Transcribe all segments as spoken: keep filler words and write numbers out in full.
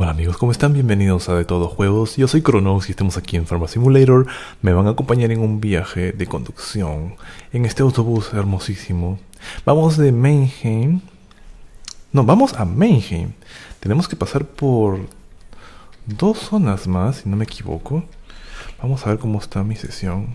Hola amigos, ¿cómo están? Bienvenidos a De Todo Juegos. Yo soy Cronos y estamos aquí en Pharma Simulator. Me van a acompañar en un viaje de conducción en este autobús hermosísimo. Vamos de Mannheim. No, vamos a Mannheim. Tenemos que pasar por dos zonas más, si no me equivoco. Vamos a ver cómo está mi sesión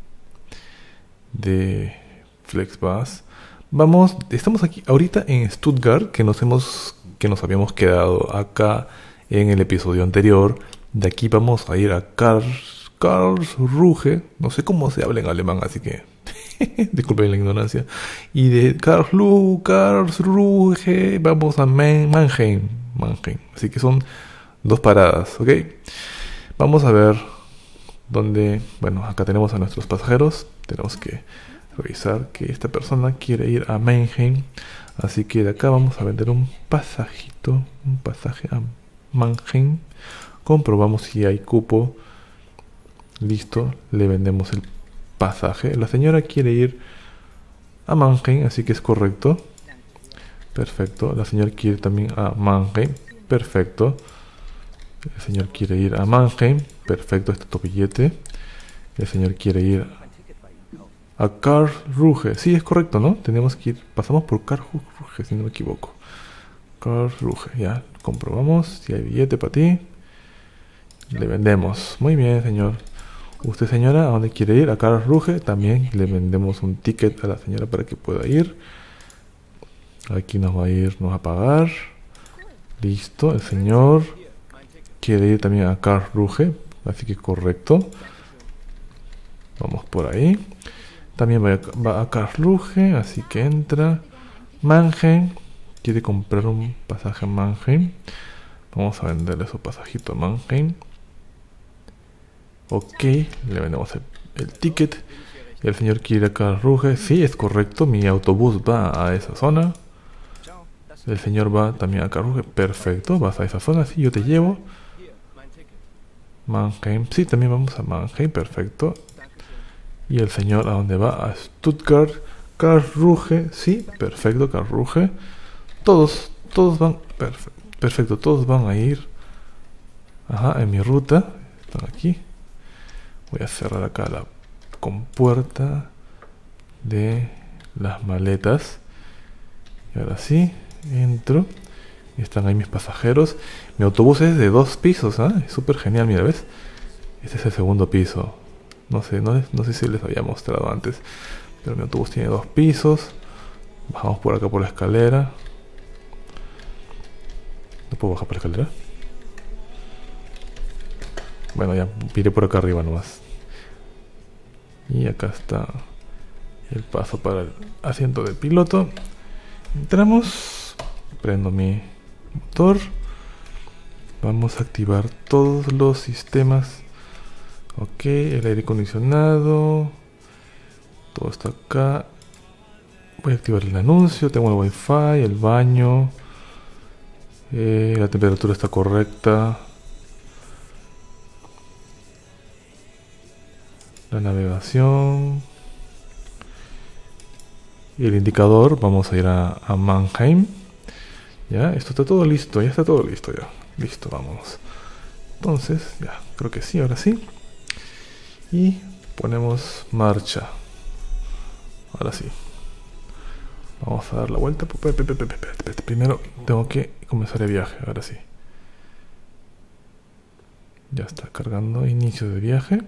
de FlexBus. Vamos, estamos aquí ahorita en Stuttgart, que nos hemos que nos habíamos quedado acá en el episodio anterior. De aquí vamos a ir a Karls, Karlsruhe, no sé cómo se habla en alemán, así que disculpen la ignorancia. Y de Karlsruhe, Karlsruhe vamos a Man- Mannheim, Mannheim. Así que son dos paradas, ¿ok? Vamos a ver dónde, bueno, acá tenemos a nuestros pasajeros. Tenemos que revisar que esta persona quiere ir a Mannheim. Así que de acá vamos a vender un pasajito, un pasaje a Mannheim. Comprobamos si hay cupo. Listo, le vendemos el pasaje. La señora quiere ir a Mannheim, así que es correcto. Perfecto. La señora quiere también a Mannheim. Perfecto. El señor quiere ir a Mannheim. Perfecto, este es tu billete. El señor quiere ir a Karlsruhe. Sí, es correcto, ¿no? Tenemos que ir, pasamos por Karlsruhe, si no me equivoco. Karlsruhe, ya, comprobamos si hay billete para ti. Le vendemos. Muy bien, señor. Usted, señora, ¿a dónde quiere ir? A Karlsruhe. También le vendemos un ticket a la señora para que pueda ir. Aquí nos va a ir, nos va a pagar. Listo, el señor quiere ir también a Karlsruhe, así que correcto. Vamos por ahí. También va a, va a Karlsruhe, así que entra. Mannheim, quiere comprar un pasaje a Mannheim. Vamos a venderle su pasajito a Mannheim. Ok, le vendemos el, el ticket. Y el señor quiere ir a Karlsruhe. Sí, es correcto, mi autobús va a esa zona. El señor va también a Karlsruhe. Perfecto, vas a esa zona, sí, yo te llevo. Mannheim, sí, también vamos a Mannheim, perfecto. Y el señor, ¿a dónde va? A Stuttgart, Karlsruhe, sí, perfecto, Karlsruhe. Todos, todos van, perfe perfecto, todos van a ir, ajá, en mi ruta. Están aquí. Voy a cerrar acá la compuerta de las maletas. Y ahora sí, entro. Y están ahí mis pasajeros. Mi autobús es de dos pisos, ¿ah? ¿eh? Es súper genial, mira, ¿ves? Este es el segundo piso. No sé, no, no sé si les había mostrado antes, pero mi autobús tiene dos pisos. Bajamos por acá por la escalera. ¿No puedo bajar por la escalera? Bueno, ya iré por acá arriba nomás. Y acá está el paso para el asiento del piloto. Entramos. Prendo mi motor. Vamos a activar todos los sistemas. Ok, el aire acondicionado. Todo está acá. Voy a activar el anuncio. Tengo el wifi, el baño. Eh, la temperatura está correcta. La navegación. Y el indicador. Vamos a ir a, a Mannheim. Ya, esto está todo listo. Ya está todo listo ya. Listo, vámonos. Entonces, ya, creo que sí, ahora sí. Y ponemos marcha. Ahora sí. Vamos a dar la vuelta. Primero tengo que comenzar el viaje. Ahora sí. Ya está cargando. Inicio de viaje.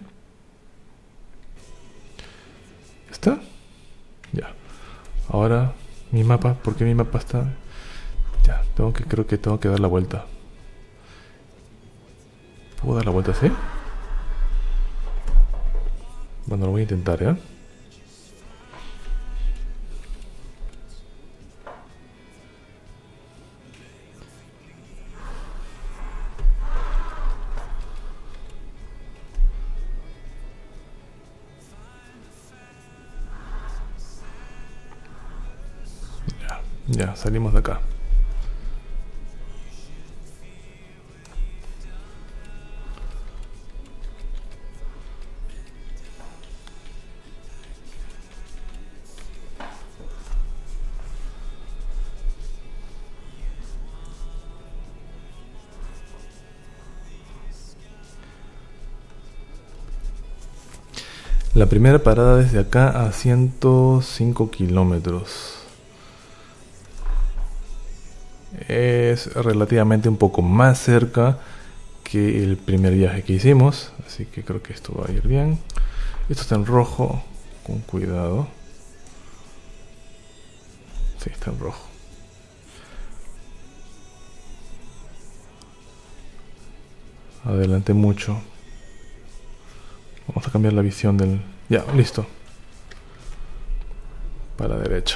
¿Ya está? Ya. Ahora mi mapa. ¿Por qué mi mapa está? Ya. Tengo que, creo que tengo que dar la vuelta. ¿Puedo dar la vuelta así? Bueno, lo voy a intentar, ¿ya? Ya, ya, salimos de acá. La primera parada desde acá a ciento cinco kilómetros. Es relativamente un poco más cerca que el primer viaje que hicimos, así que creo que esto va a ir bien. Esto está en rojo, con cuidado. Sí, está en rojo. Adelante mucho. Vamos a cambiar la visión del... Ya, listo. Para la derecha.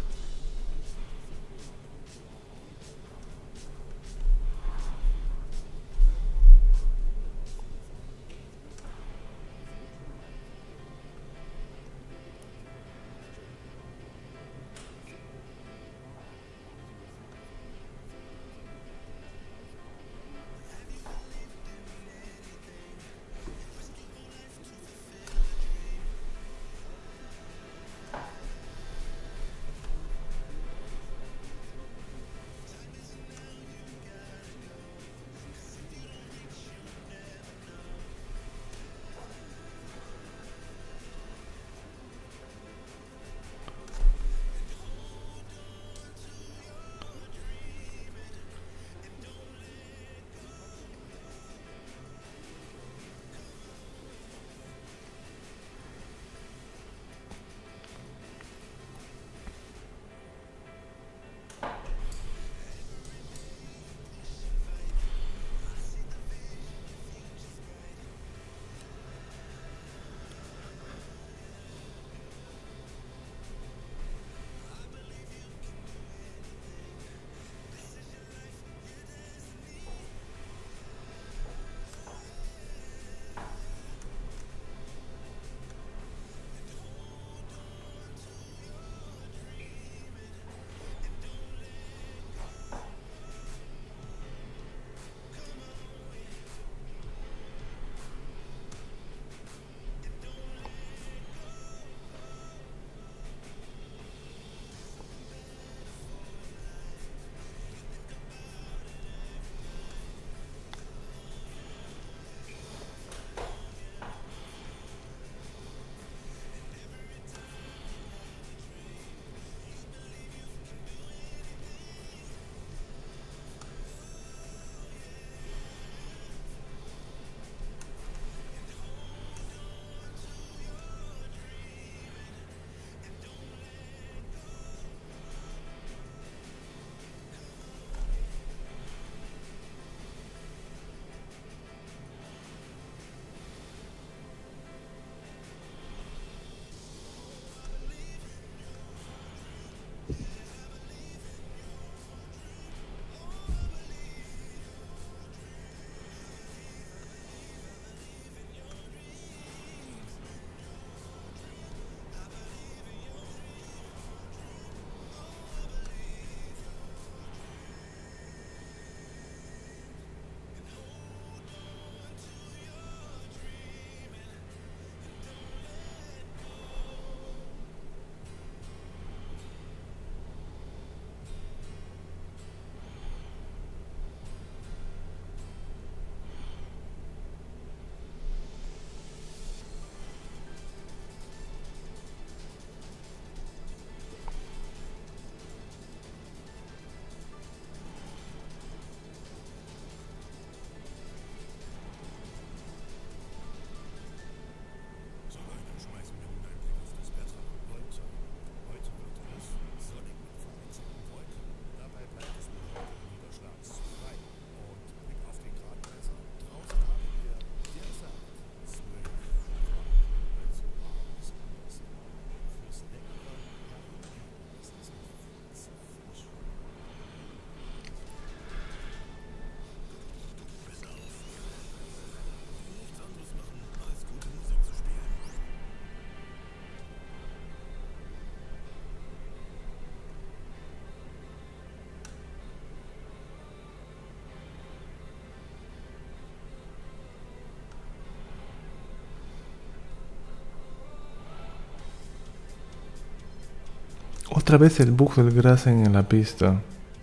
Otra vez el bug del Grasen en la pista.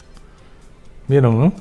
¿Vieron, no?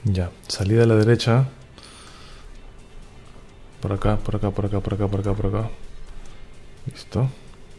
Ya, salida a la derecha. Por acá, por acá, por acá, por acá, por acá, por acá. Listo.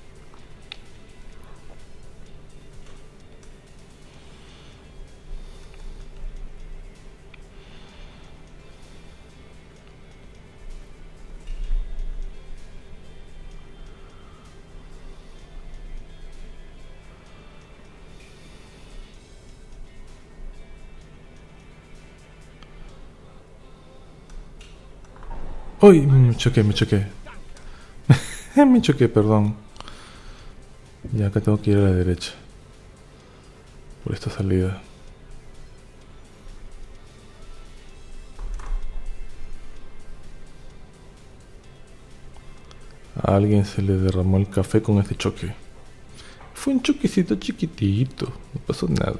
¡Uy! Me choqué, me choqué. Me choqué, perdón. Y acá tengo que ir a la derecha. Por esta salida. A alguien se le derramó el café con este choque. Fue un choquecito chiquitito. No pasó nada.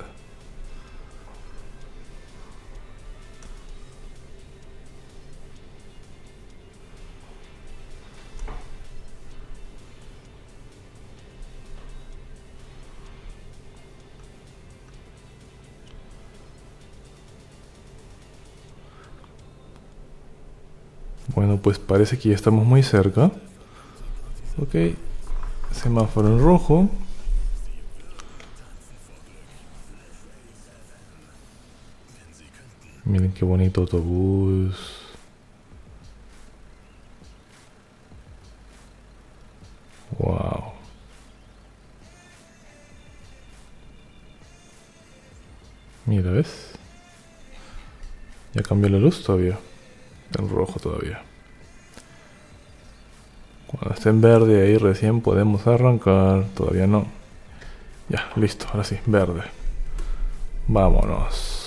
Bueno, pues parece que ya estamos muy cerca. Ok. Semáforo en rojo. Miren qué bonito autobús. Wow. Mira, ¿ves? Ya cambió la luz todavía. En rojo todavía. Cuando esté en verde ahí recién podemos arrancar. Todavía no. Ya, listo. Ahora sí, verde. Vámonos.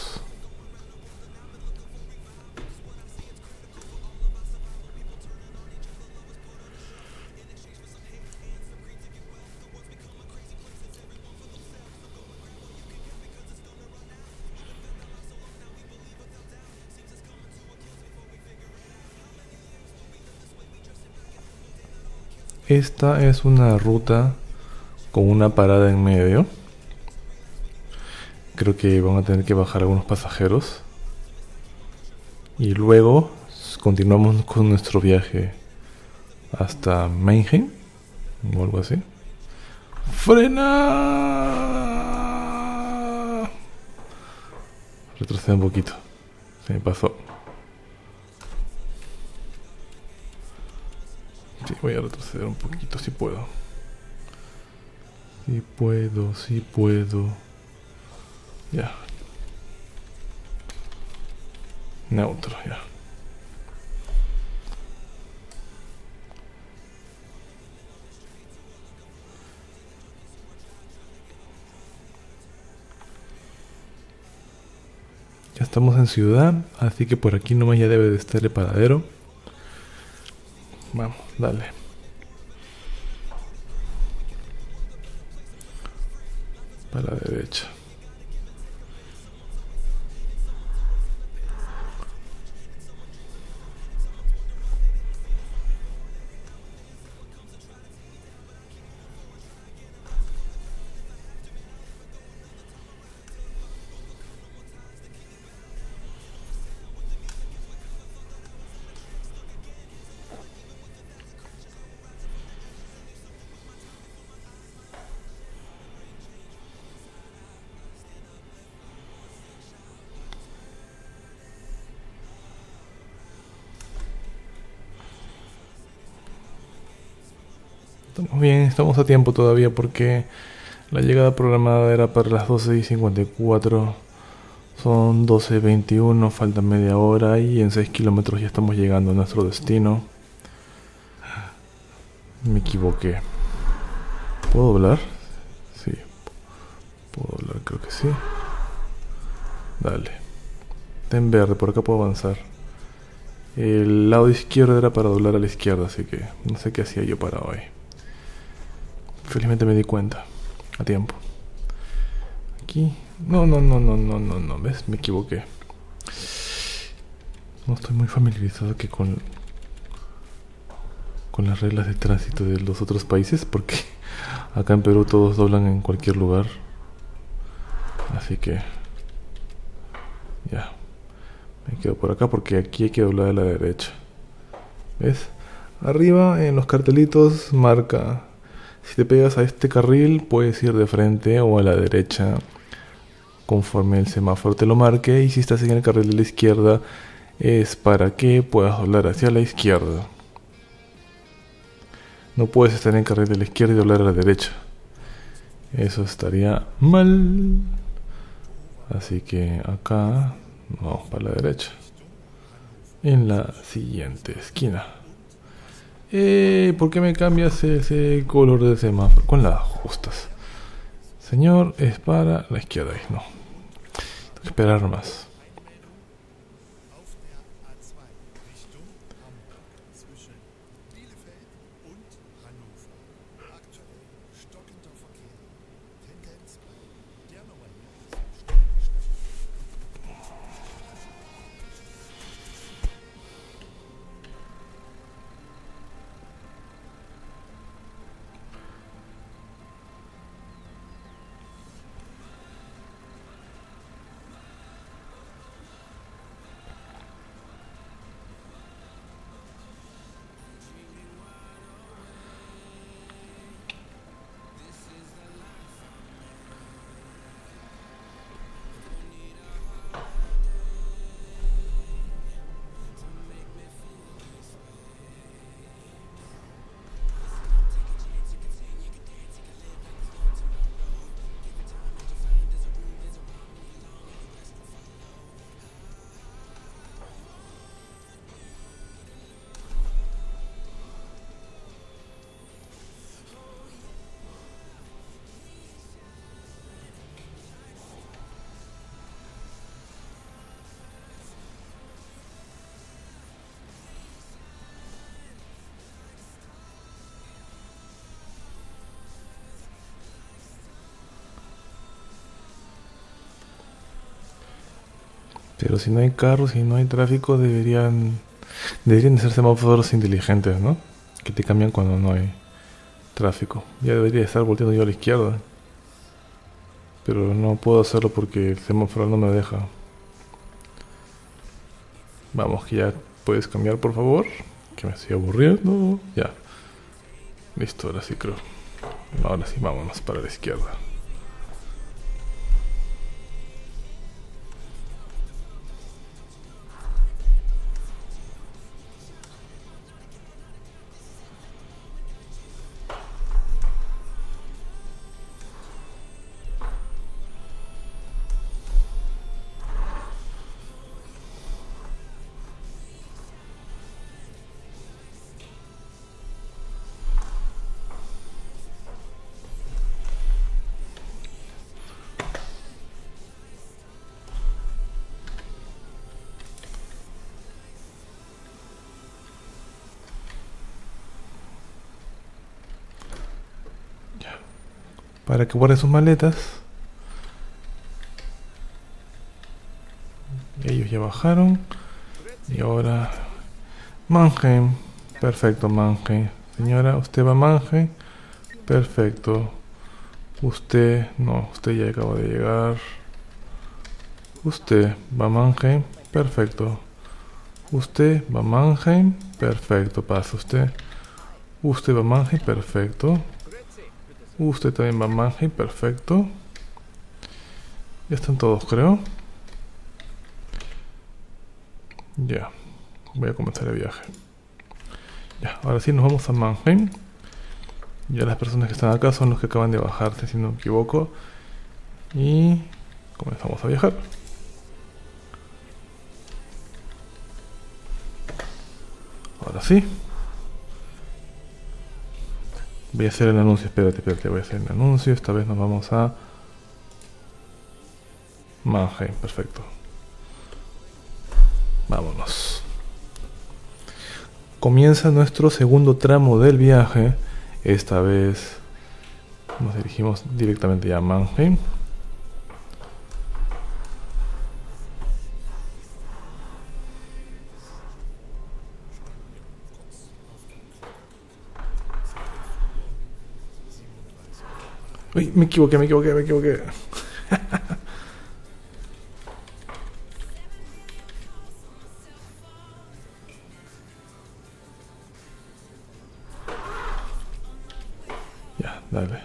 Esta es una ruta con una parada en medio. Creo que van a tener que bajar algunos pasajeros. Y luego continuamos con nuestro viaje hasta Mannheim o algo así. ¡Frena! Retrocede un poquito. Se me pasó. Sí, voy a retroceder un poquito si puedo. Si puedo, si puedo. Ya. Neutro, ya. Ya estamos en ciudad, así que por aquí nomás ya debe de estar el paradero. Vamos, dale. Para la derecha. Estamos bien, estamos a tiempo todavía porque la llegada programada era para las doce y cincuenta y cuatro. Son doce y veintiuno, falta media hora y en seis kilómetros ya estamos llegando a nuestro destino. Me equivoqué. ¿Puedo doblar? Sí. ¿Puedo doblar? Creo que sí. Dale. Está en verde, por acá puedo avanzar. El lado izquierdo era para doblar a la izquierda, así que no sé qué hacía yo para hoy. Felizmente me di cuenta. A tiempo. Aquí. No, no, no, no, no, no, no. ¿Ves? Me equivoqué. No estoy muy familiarizado que con con las reglas de tránsito de los otros países, porque acá en Perú todos doblan en cualquier lugar. Así que ya. Me quedo por acá porque aquí hay que doblar a la derecha. ¿Ves? Arriba en los cartelitos marca, si te pegas a este carril puedes ir de frente o a la derecha conforme el semáforo te lo marque, y si estás en el carril de la izquierda es para que puedas doblar hacia la izquierda. No puedes estar en el carril de la izquierda y doblar a la derecha, eso estaría mal. Así que acá vamos para la derecha, en la siguiente esquina. Eh, ¿Por qué me cambias ese color de semáforo? Con las justas. Señor, es para la izquierda. No, tengo que esperar más. Pero si no hay carros, si no hay tráfico, deberían deberían de ser semáforos inteligentes, ¿no? Que te cambian cuando no hay tráfico. Ya debería estar volteando yo a la izquierda, pero no puedo hacerlo porque el semáforo no me deja. Vamos, que ya puedes cambiar, por favor, que me estoy aburriendo. Ya, listo, ahora sí creo. Ahora sí, vámonos para la izquierda. Para que guarden sus maletas. Ellos ya bajaron. Y ahora Mannheim. Perfecto, Mannheim. Señora, usted va a Mannheim. Perfecto. Usted, no, usted ya acaba de llegar. Usted va a Mannheim. Perfecto. Usted va a Mannheim. Perfecto, pasa usted. Usted va a Mannheim. Perfecto. Usted también va a Mannheim, perfecto. Ya están todos, creo. Ya, voy a comenzar el viaje. Ya, ahora sí nos vamos a Mannheim. Ya las personas que están acá son los que acaban de bajarse, si no me equivoco. Y comenzamos a viajar. Ahora sí. Voy a hacer el anuncio, espérate, espérate, voy a hacer el anuncio. Esta vez nos vamos a Mannheim, perfecto. Vámonos. Comienza nuestro segundo tramo del viaje. Esta vez nos dirigimos directamente ya a Mannheim. Uy, me equivoqué, me equivoqué, me equivoqué. Dale.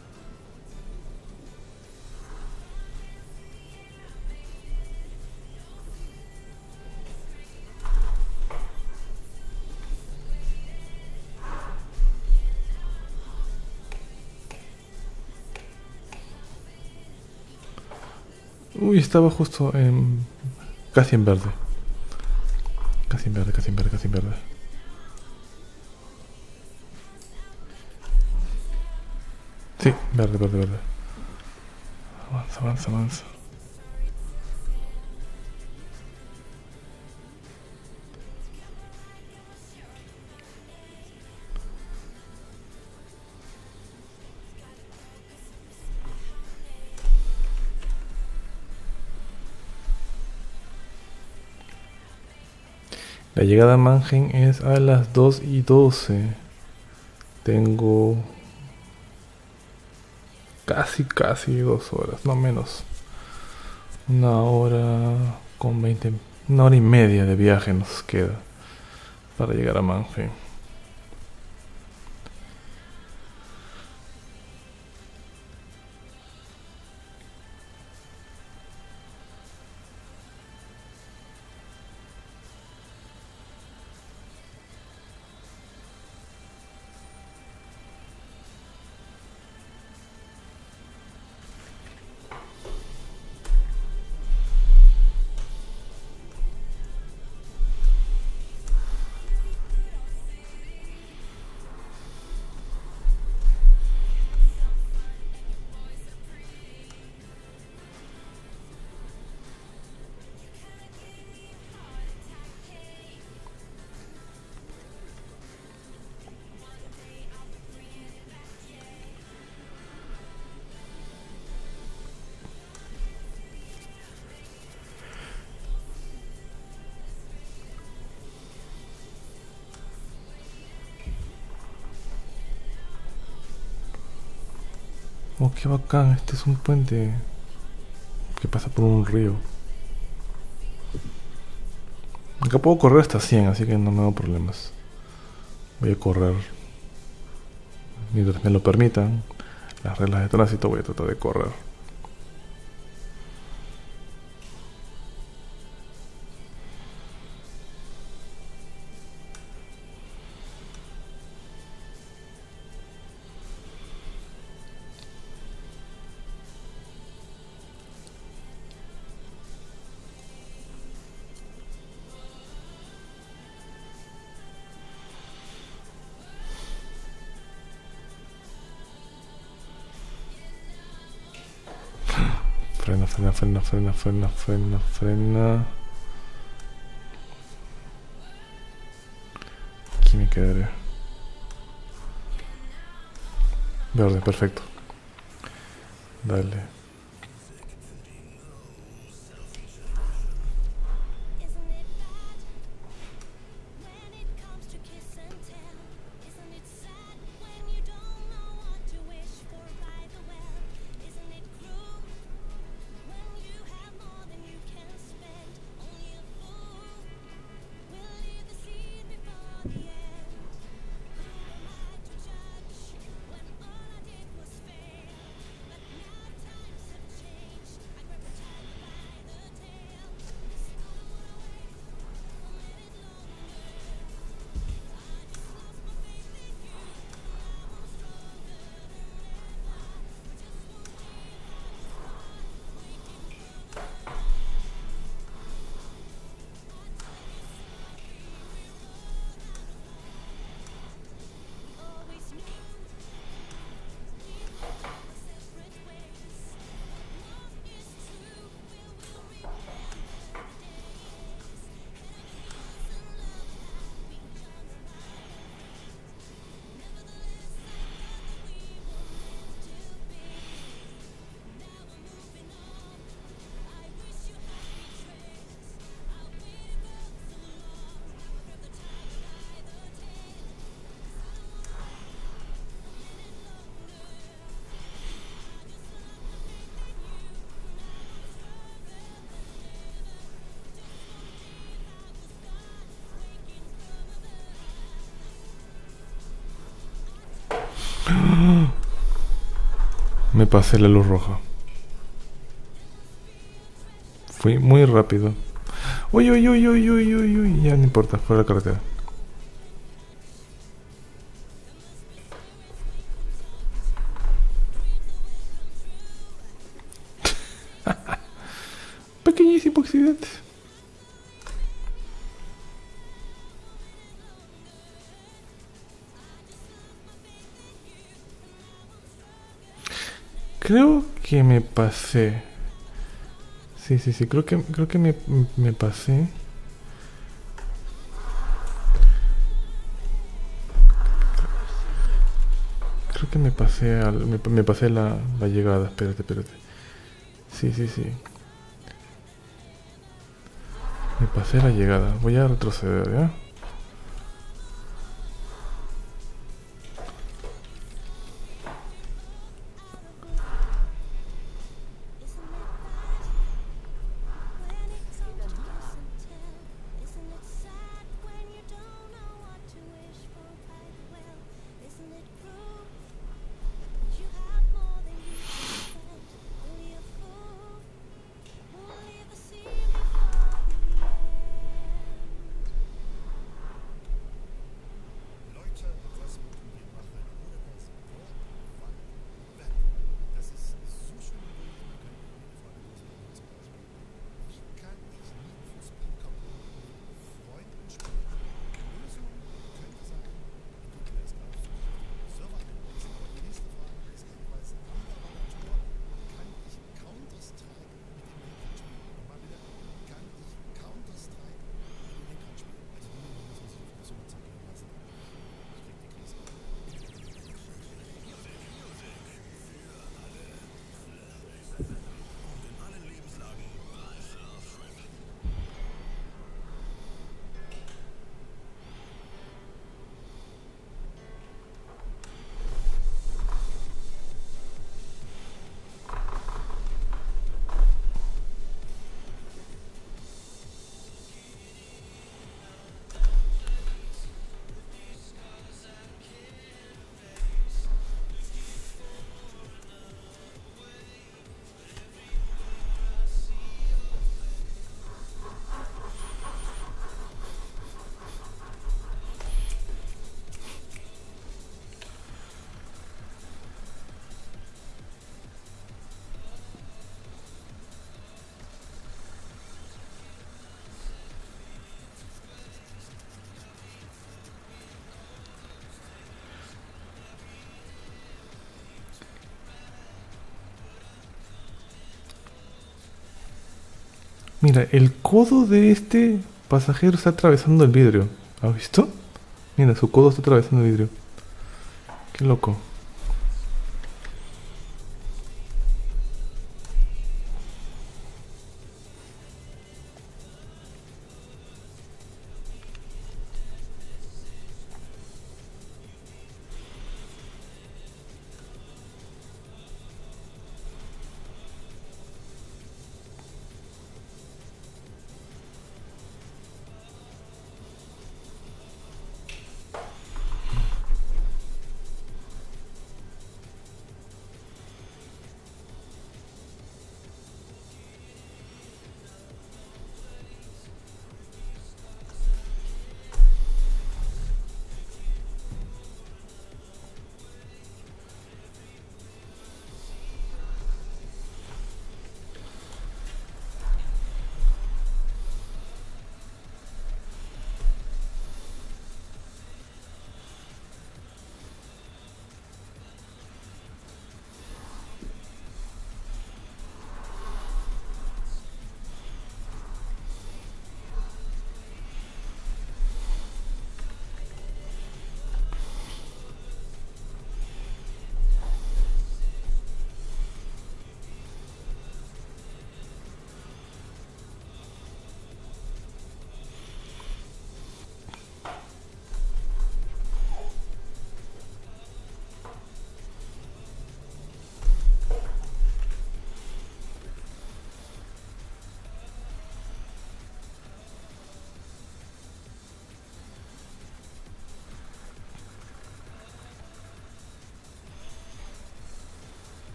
Uy, estaba justo en... casi en verde. Casi en verde, casi en verde, casi en verde. Sí, verde, verde, verde. Avanza, avanza, avanza. La llegada a Mannheim es a las dos y doce. Tengo casi, casi dos horas, no menos. Una hora con veinte, una hora y media de viaje nos queda para llegar a Mannheim. Oh, qué bacán, este es un puente que pasa por un río. Acá puedo correr hasta cien, así que no me hago problemas. Voy a correr mientras me lo permitan las reglas de tránsito. Voy a tratar de correr. Frena, frena, frena, frena, frena, frena, frena. Aquí me quedaré. Verde, perfecto. Dale. Me pasé la luz roja. Fui muy rápido. Uy, uy, uy, uy, uy, uy, uy. Ya no importa, fuera de la carretera. Pequeñísimo accidente. Creo que me pasé. Sí, sí, sí, creo que, creo que me, me pasé. Creo que me pasé al, me, me pasé la, la llegada. Espérate, espérate. Sí, sí, sí. Me pasé la llegada. Voy a retroceder, ¿ya? Mira, el codo de este pasajero está atravesando el vidrio. ¿Has visto? Mira, su codo está atravesando el vidrio. Qué loco.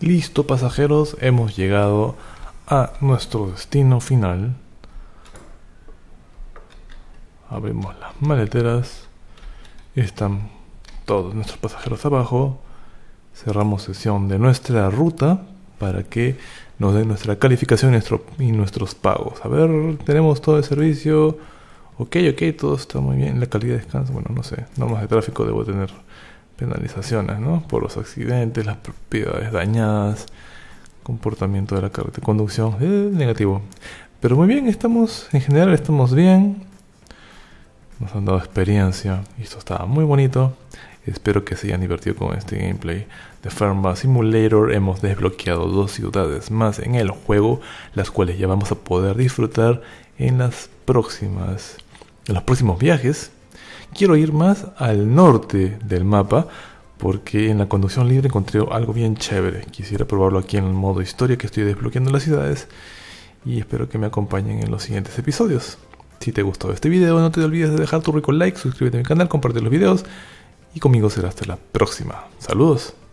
Listo, pasajeros, hemos llegado a nuestro destino final. Abrimos las maleteras. Están todos nuestros pasajeros abajo. Cerramos sesión de nuestra ruta para que nos den nuestra calificación y, nuestro, y nuestros pagos. A ver, tenemos todo el servicio. Ok, ok, todo está muy bien. La calidad de descanso, bueno, no sé. Normas de tráfico, debo tener penalizaciones, ¿no? Por los accidentes, las propiedades dañadas, comportamiento de la carretera, conducción, eh, negativo. Pero muy bien, estamos, en general estamos bien. Nos han dado experiencia y esto estaba muy bonito. Espero que se hayan divertido con este gameplay de Farm Bus Simulator. Hemos desbloqueado dos ciudades más en el juego, las cuales ya vamos a poder disfrutar en las próximas, en los próximos viajes. Quiero ir más al norte del mapa porque en la conducción libre encontré algo bien chévere. Quisiera probarlo aquí en el modo historia que estoy desbloqueando las ciudades y espero que me acompañen en los siguientes episodios. Si te gustó este video, no te olvides de dejar tu rico like, suscríbete a mi canal, comparte los videos y conmigo será hasta la próxima. Saludos.